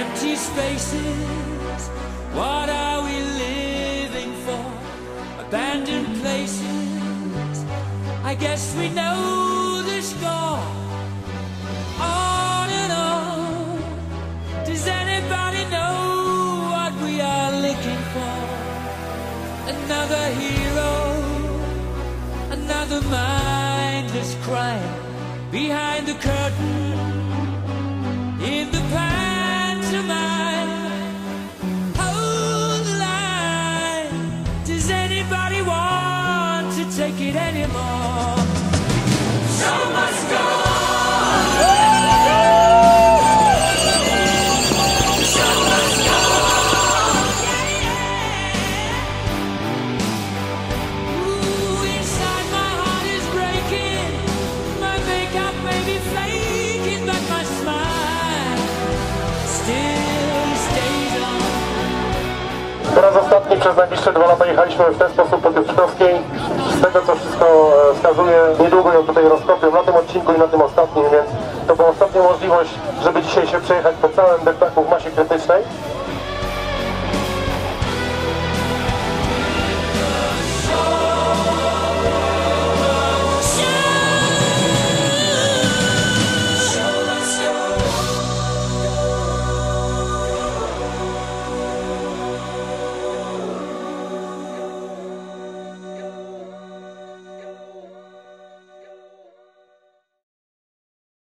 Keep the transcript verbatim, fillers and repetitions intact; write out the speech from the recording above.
empty spaces. What are we living for? Abandoned places. I guess we know the score. On and on. Does anybody know what we are looking for? Another hero, another mindless crime behind the curtain in the pantomime. Hold the line. Does anybody want to take it anymore? Show must go on. Show must go on. Ooh, inside my heart is breaking. My makeup may be faking, but my smile still stays on. Po raz ostatni przez najbliższe dwa lata jechaliśmy w ten sposób po Piotrkowskiej. Z tego co wszystko wskazuje, niedługo ją tutaj rozkopią na tym odcinku i na tym ostatnim, więc to była ostatnia możliwość, żeby dzisiaj się przejechać po całym deptaku w masie krytycznej.